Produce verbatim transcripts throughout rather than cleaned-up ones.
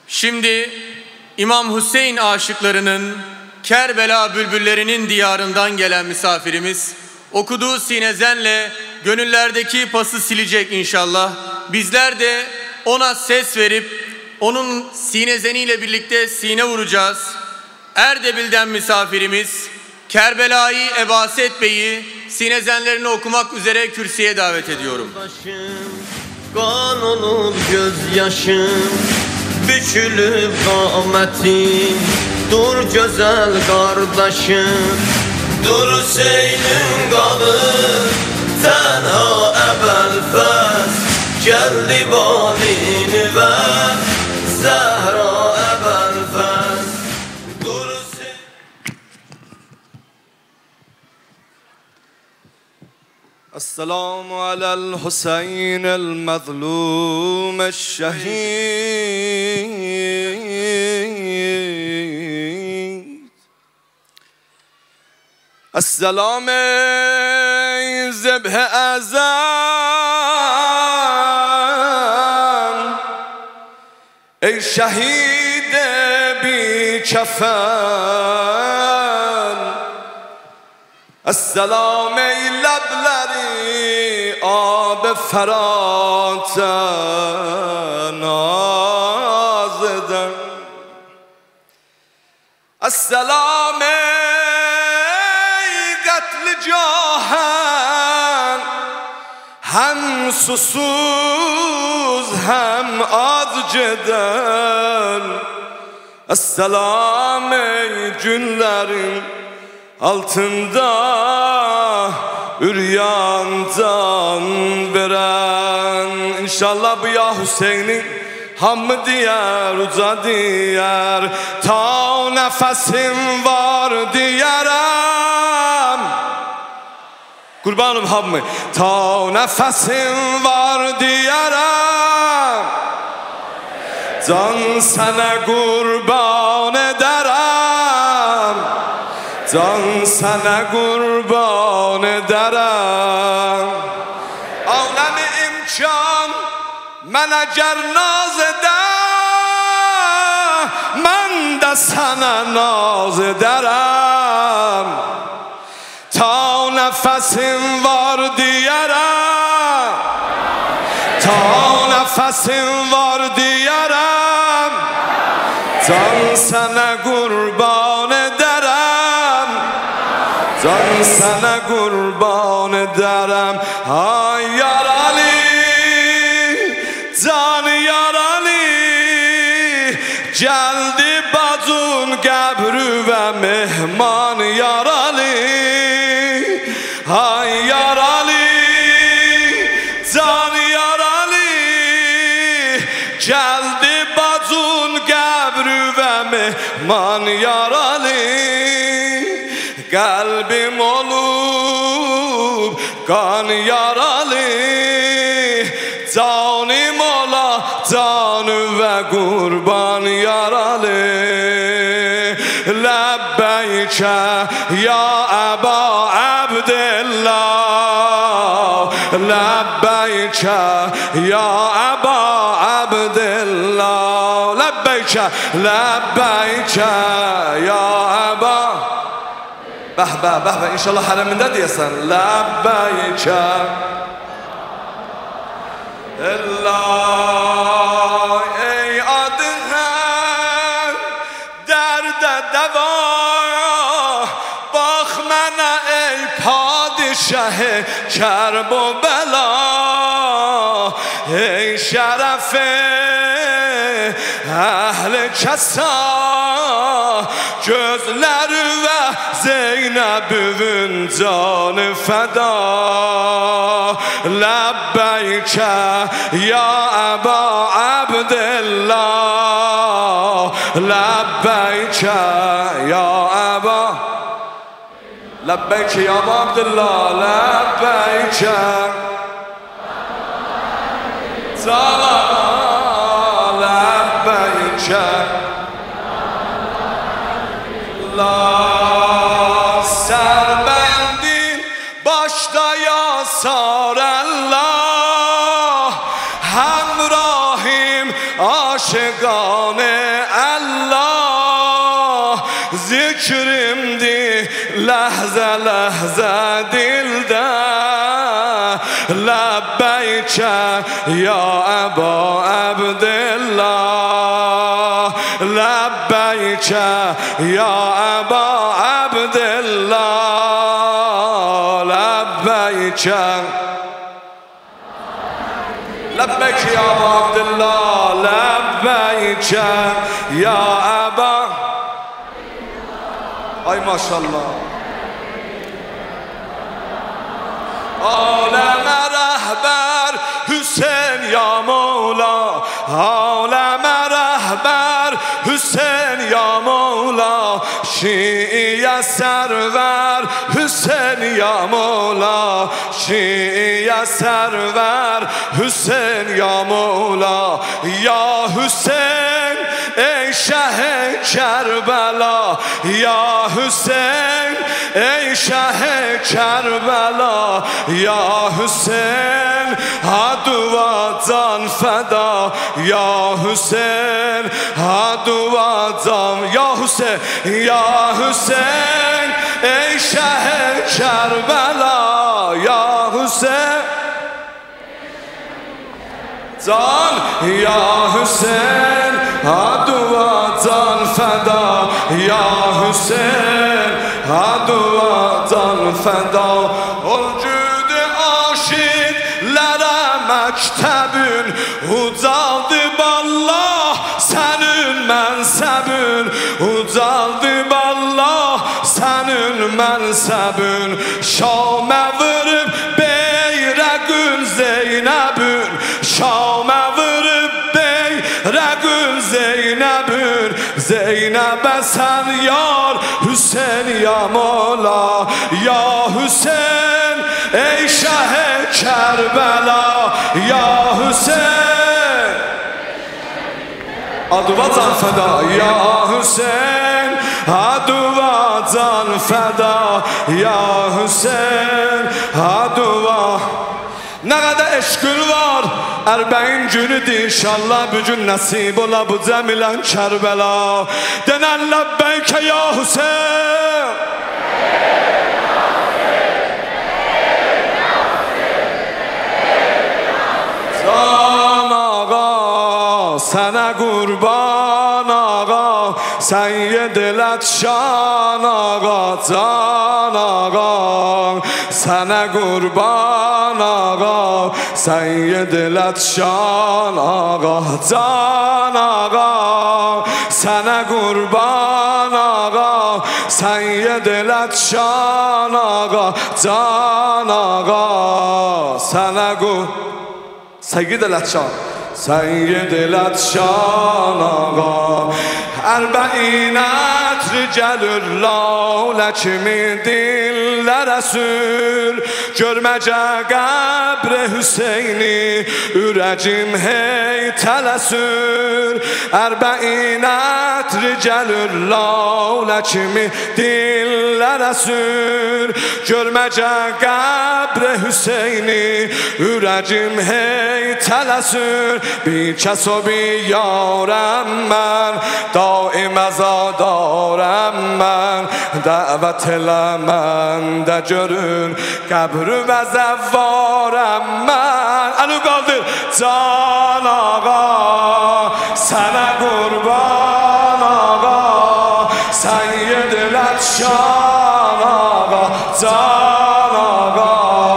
Şimdi İmam Hüseyin aşıklarının, Kerbela bülbüllerinin diyarından gelen misafirimiz okuduğu sinezenle gönüllerdeki pası silecek inşallah. Bizler de ona ses verip onun sinezeniyle birlikte sine vuracağız. Erdebil'den misafirimiz Kerbela-i Ebaset Bey'i sinezenlerini okumak üzere kürsüye davet ediyorum. Kan olur gözyaşım, bükülüp kametim. Dur güzel kardeşim, dur Hüseyin'in kanı. Tenha ebel fes, geldi balini ver. Zehra ebel fes, dur Hüseyin. السلام على الحسين المظلوم الشهيد السلام ذبح اعظم ای شهید بی کفن السلام ای لبلری آب فراتن آزدن السلام ای قتل جاهن هم susuz hem az ceden السلام ey günlerin altında üryandan veren. İnşallah bu ya Hüseyin'in hamı diyer, uca diyer. Ta nefesim var diyerem. Kurbanım hamı. Ta nefesim var diyerem. Can sana kurban ederem. Can sana kurban ederem. Alemi imkan men eğer naz eder, men de sana naz ederem. Ta nefesim var diyerem, ta nefesim var diyerem. Can sana kurban ederem, can sana kurban ederem. Ay yar Ali, can yar Ali, geldi bacun qəbrü ve mehman yar Ali. Ay yar Ali, can yar Ali, geldi bacun qəbrü ve mehman yar Ali. Kalbim olup kan yaralı, canım ola canı ve kurban yaralı. Lebbeyke ya Eba Abdillah, lebbeyke ya Eba Abdillah, lebbeyke, lebbeyke ya Eba. Bəh bəh bəh bəh, inşallah hərəmində deyəsən. Ləbbəyikə Allah, ey adı hər dərdə dəva. Bax mənə ey padişah-ı kərb o bəla. Ey şərəfi əhl-i kəsa, gözləri və Zeynəb'ün canı fəda. Ləbbəyikə ya Əba Abdillah, ləbbəyikə ya Əba, ləbbəyikə ya Əba Abdillah, ləbbəyikə Zala, ləbbəyikə La serbendin başta yasar Allah, hemrahim aşıklar جان الله ذکرمدی لحظه لحظه دلده لبیک یا ابا عبدالله لبیک یا ابا عبدالله لبیک لبیک یا ابا عبدالله لبیک یا ابا ای ماشاءالله عالم رهبر حسین یا مولا عالم رهبر حسین یا مولا شیعه سرور حسین یا مولا شیعه سرور حسین یا مولا یا حسین ای شه کربلا یا حسین ای شه کربلا یا حسین عدواتان فدا یا حسین عدواتان یا حسین یا حسین ای شه کربلا یا حسین زان یا حسین عدواتان فدا یا حسین عدواتان فدا وجود عاشق لرا مکتبün ucaldı ballah senin mensebün ucaldı ballah senin mensebün Şam'a vurub beyrəqün Zeynəbün Şam'a vurub beyrəqün Zeynəbün Zeynəbə sən yar Hüseyin ya Mola ya Hüseyin ey şah-ı Kerbela ya Hüseyin Aduvattan feda ya Hüseyin Aduvattan feda ya Hüseyin Aduvat Ne kadar eşkül var Erbeğin günüdür inşallah bugün nasip ola bu cəmilən Kerbela Denən lebbeyke ya Hüseyin Can ağa sana kurban ağa Seyyid-i Şan ağa Can ağa sana kurban ağa Seyyid-i Şan ağa Can ağa sana kurban ağa Seyyid-i Şan ağa Can ağa sana kurban Seyyid-i Şan Seyyid-i Şan ağa Erbe'inət gəlir lalə kimi dillərə sür Görməcə qəbr-i Hüseyni ürəcim hey tələsir Erbe'inət gəlir lalə kimi dillərə sür Görməcə qəbr-i Hüseyni ürəcim hey tələsir Bir kəs o bir yarəm mən daim azadarəm mən Dəvət elə məndə görün qəbr-ü və zəvvarəm mən Əli qaldır Can ağa sənə qurban ağa Seyyid-i Şan ağa Can ağa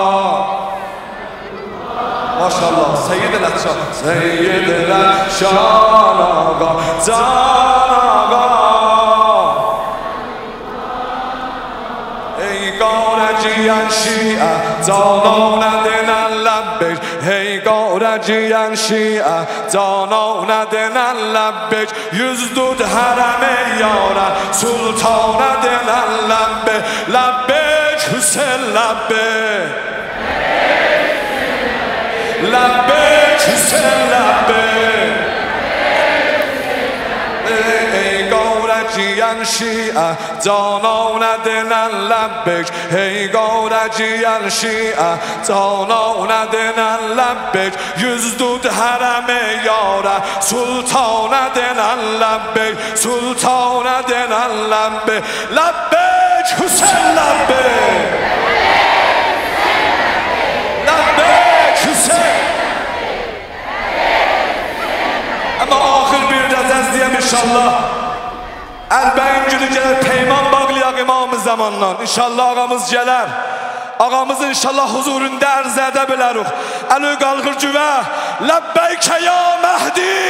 Maşallah Seyyid-i Şan Seyyid-i Şan ağa Can ağa Ey qarəciyən şiə cananə denən ləbbek Ey qarəciyən şiə cananə denən ləbbek Yüz dud hərəm ey yarə sultanə denən ləbbek Ləbbek Hüseyin ləbbek Ləbbek Hüseyin ləbbek جیان شیعه جانانه دلن لبک ای گاره جیان شیعه جانانه دلن لبک yüz dud harame yara sultana denen labbek sultana denen labbek labbek Hüseyin labbek labbek Hüseyin ama ahir bir de təzdiyəm inşallah əlbəyin günü gələr peyman bağlayaq imam-ı zamandan inşallah ağamız gələr ağamızın inşallah huzurunda ərz edə bilərik. Əli qalxır cüvə Ləbbeyke ya Mehdi